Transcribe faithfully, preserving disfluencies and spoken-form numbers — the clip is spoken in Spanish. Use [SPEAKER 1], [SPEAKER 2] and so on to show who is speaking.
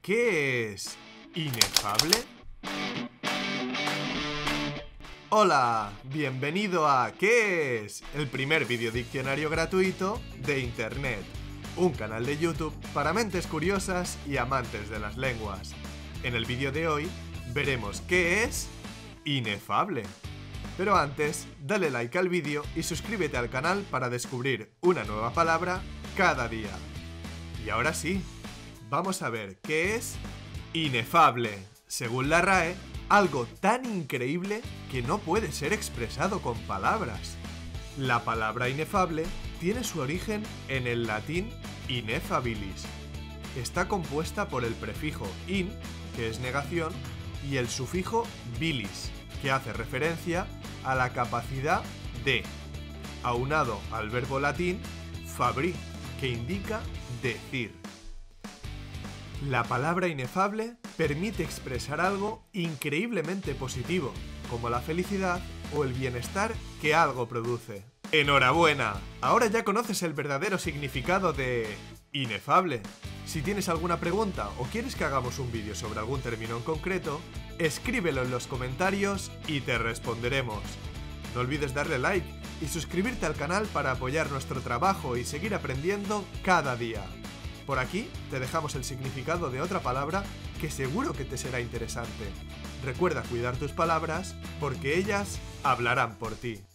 [SPEAKER 1] ¿Qué es inefable? Hola, bienvenido a ¿Qué es? El primer videodiccionario gratuito de Internet. Un canal de YouTube para mentes curiosas y amantes de las lenguas. En el vídeo de hoy veremos qué es inefable. Pero antes, dale like al vídeo y suscríbete al canal para descubrir una nueva palabra cada día. Y ahora sí, vamos a ver qué es inefable. Según la R A E, algo tan increíble que no puede ser expresado con palabras. La palabra inefable tiene su origen en el latín ineffabilis. Está compuesta por el prefijo in, que es negación, y el sufijo bilis, que hace referencia a la capacidad de, aunado al verbo latín fabri, que indica decir. La palabra inefable permite expresar algo increíblemente positivo, como la felicidad o el bienestar que algo produce. ¡Enhorabuena! Ahora ya conoces el verdadero significado de inefable. Si tienes alguna pregunta o quieres que hagamos un vídeo sobre algún término en concreto, escríbelo en los comentarios y te responderemos. No olvides darle like y suscribirte al canal para apoyar nuestro trabajo y seguir aprendiendo cada día. Por aquí te dejamos el significado de otra palabra que seguro que te será interesante. Recuerda cuidar tus palabras porque ellas hablarán por ti.